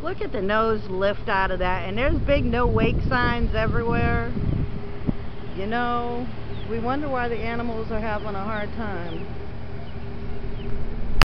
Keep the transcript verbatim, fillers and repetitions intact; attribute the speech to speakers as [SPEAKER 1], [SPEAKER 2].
[SPEAKER 1] Look at the nose lift out of that, and there's big no wake signs everywhere. You know, we wonder why the animals are having a hard time.